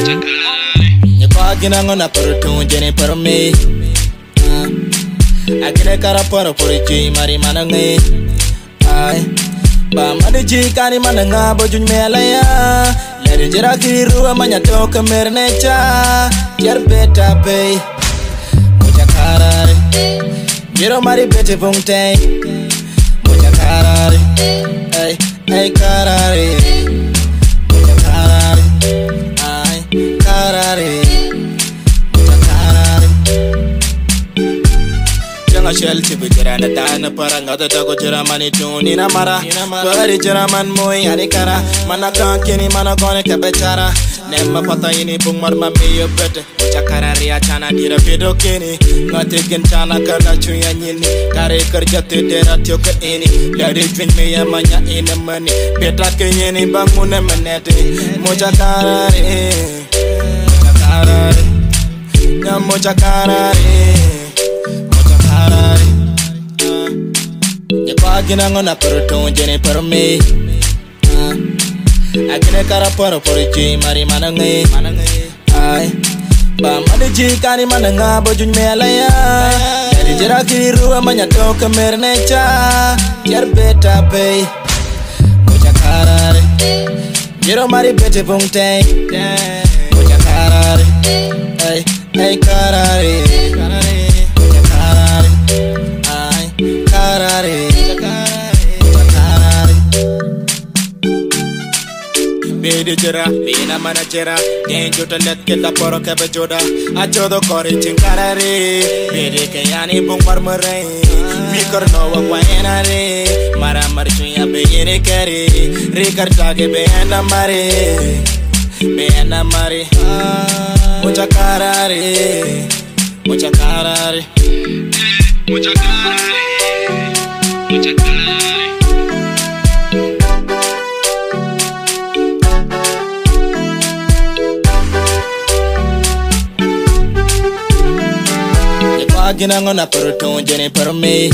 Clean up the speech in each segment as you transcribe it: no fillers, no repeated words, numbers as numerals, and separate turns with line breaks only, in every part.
Ni pagina ngona perutun jeni perme. Akine kara poro poriji mari manange. Ay, ba madiji kani mananga bojun melaya. Lere jira kiru amanya toka mernecha. Yer beta pay. Mucha karare. Jiro mari bete vungte. Mucha karare. Ay, ay karare. Mucha karare. Ay, karare. Shell to be Jirana Dana Paranga, the Dago Jiramani Tuni Namara, Pari Jiraman Moy, Anikara, Manaka, Kenny Managone, Cabetara, Nema Pataini, Pumar Mami, better, Chakararia Chana, Dira Pido Kenny, not taking Chana Kanachu Yanin, Kare Karjate, Dera Tioka Any, let it drink me a mania in the money, Petra Kenyani, Banguna Manette, Mojakarare, Mojakarare. Ni pagina ngona perutun jeni perme. Akine kara poro poriji mari manange. Ay, ba madiji kani mananga bojun melaya. Dari jira kiru amanya toka mernecha. Yer beta pay. Mucha karare. Jiro mari bete vungte. Mucha karare. Ay, ay karare. Mucha karare. Karare, Bede jera, bina mana jera, denjo to let ke la poro ke bejoda, ajodo kori chinkarare, bede ke yani bung marmare, mikor no wa waenare, mara marchuya be yene kare, rikarta ke be anda mare, mucha karare, mucha karare. Mucha karare, mucha karare. Ni pagina ngona perutun jeni perme.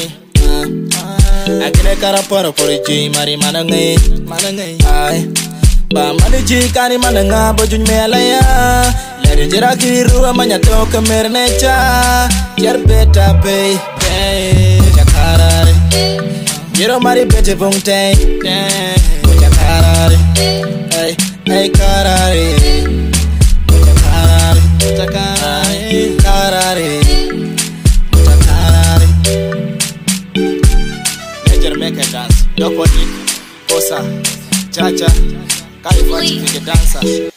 Akine kara poro poriji mari manange. Ay, ba madiji kani mananga bojun melaya. Lere jira kiru amanya toka mernecha. Yer beta pay. Mucha karare. Jiro mari bete vungte. Mucha karare. Ay, ay karare. Mucha karare. Mucha karare. Karare. Mucha karare. Major make a dance. Dopodic. Kosa. Cha-cha. California dancer.